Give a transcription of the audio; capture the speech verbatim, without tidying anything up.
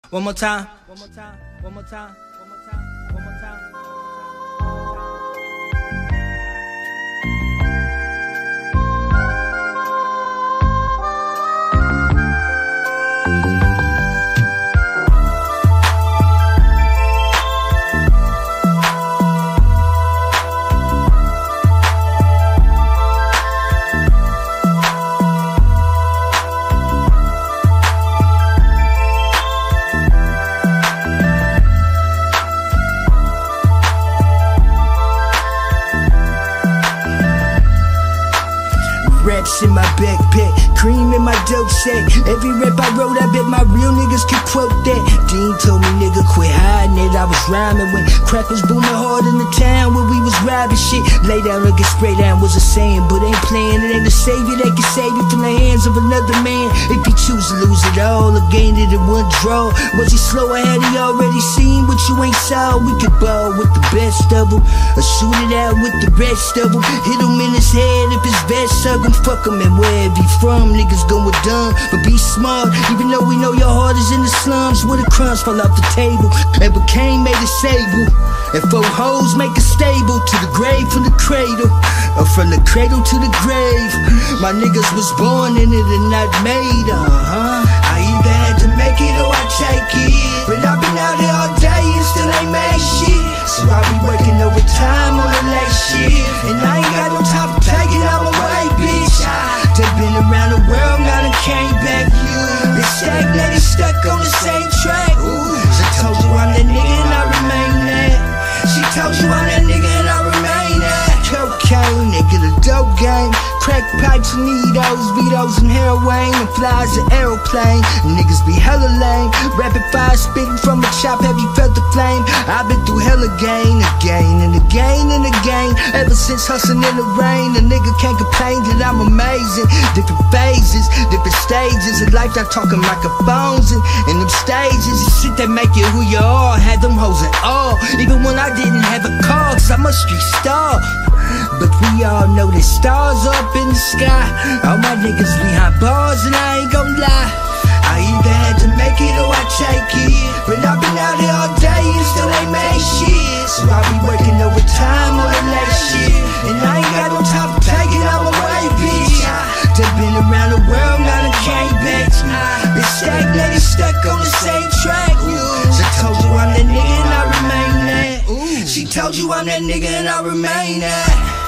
One more time. One more time. One more time. One more time. One more time. Raps in my backpack, cream in my dope sack. Every rap I wrote, I bet my real niggas could quote that. Dean told me, nigga, quit hiding it. I was rhyming when crack was booming hard in the town where we was robbing shit. Lay down or get sprayed down was a saying, but ain't playing. It ain't a savior that can save you from the hands of another man. If he choose to lose it all or gain it in one draw, was he slow or had he already seen what you ain't saw? We could ball with the best of them, or shoot it out with the rest of them. Hit him in his head if his vest sug him. Fuck him and wherever he from, niggas going dumb, but be smart. Even though we know your heart is in the slums, where the crumbs fall off the table, and Cain made a sable, and four hoes make a stable. To the grave from the cradle, or from the cradle to the grave. My niggas was born in it and not made, uh-huh. I either had to make it or I take it, but I've been out here all day and still ain't made shit. So I be working overtime on the late shit, and I ain't got no time for taking out my way, bitch. They've been around the world, now they came back. They stagnated, stuck on the same track. She told you I'm that nigga and I remain that. She told you I'm that nigga and I remain that. Cocaine, nigga, the dope game. Crack pipes and needles, Vitos and heroin, and flies an aeroplane. Niggas be hella lame. Rapid fire spitting from a chop, have you felt the flame? I've been through hell again, again and again and again. Ever since hustling in the rain, a nigga can't complain that I'm amazing. Different phases, different stages of life. I'm talking microphones and, and them stages. The shit that make you who you are, had them hoes at all. Even when I didn't have a car, cause I'm a street star. But we all know there's stars up in the sky. All my niggas behind bars and I ain't gon' lie. I either had to make it or I take it, but I've been out here all day and still ain't made shit. So I be working overtime on the late shit, and I ain't got no time for taking out my way, bitch. They've been around the world, now they came back. Been stagnated, stuck on the same track. She told you I'm that nigga and I remain that. She told you I'm that nigga and I remain that.